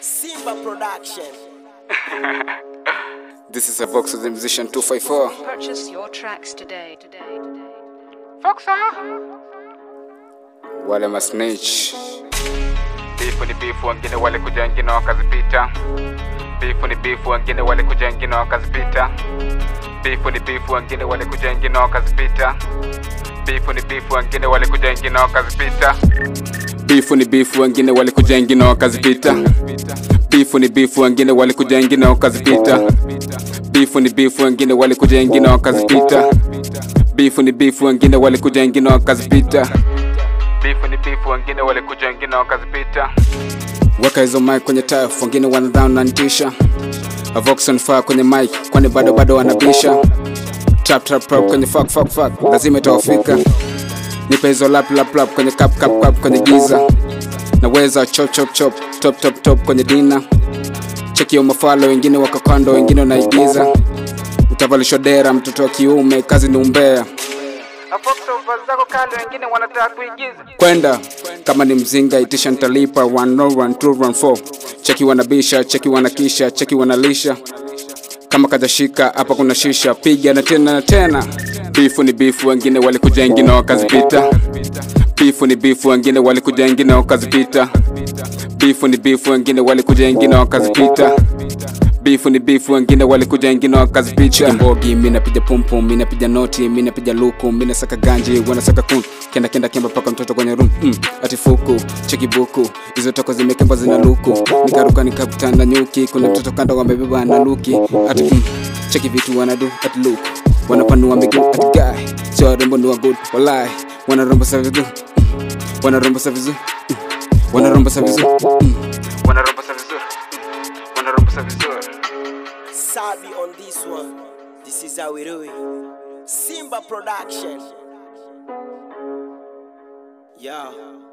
Simba Production. This is Avocxo the musician 254. Purchase your tracks today. Avocxo. Wale masnitch. Beef ni beef, wengine wale kuja wengine wakazipita. Beef ni beef, wengine wale kuja wengine wakazipita. Beef ni beef, wengine wale kuja wengine wakazipita. Beef ni beef, wengine wale kuja wengine wakazipita. Beef ni beef, wengine wale kuja wengine wakazipita. Beef ni beef, wengine wale kuja wengine wakazipita. Beef ni beef, wengine wale kuja wengine wakazipita. Beef ni beef, wengine wale kuja wengine wakazipita. Beef ni beef, wengine wale kuja wengine wakazipita. Weka hizo mic kwenye turf, wengine wanadhani nantisha. Avocxo nifaa kwenye mic, kwani bado wanabisha. Trap kwenye fuck, lazima itawafika. Nipe hizo lap kwenye cup kwenye giza. Naweza chop top kwenye dina. Cheki yo mafalo, wengine wako kando, wengine wanaigiza. Utavalishwa dera mtoto wa kiume, kazi ni umbea. Avocxo vazako kale, wengine wanataka kuigiza. Kwenda kama ni mzinga itisha nitalipa. 1 1 2 4. Cheki wanabisha, cheki wanakisha, cheki wanalisha. Kama kajashika hapa kuna shisha, piga na tena. Beef ni beef, wengine wale kuja wengine wakazipita. Beef ni beef, wengine wale kuja wengine wakazipita. Beef ni beef, wengine wale kuja wengine wakazipita. Beef ni beef, wengine wale kuja wengine wakazipita. Mbogi mimi napiga pumpu, mimi napiga noti, mimi napiga luku, mimi nasaka ganji, wanasaka kun. Kenda kemba paka mtoto kwenye room. Ati fuku, cheki buku, hizo toko zimekemba zina luku. Nikaruka nikakutana nyuki, kuna mtoto kando wamebeba na luki. Ati cheki vitu wanadu, ati look. Wanapanua miguu, ati guy. Sio rembo ni wa good, walai. Wanaromba sa vizuri. Wanaromba sa vizuri. Wanaromba sa vizuri. Wanaromba sa vizuri. Wanaromba sa vizuri. Sabi on this one. This is how we do it. Simba Production. Yeah.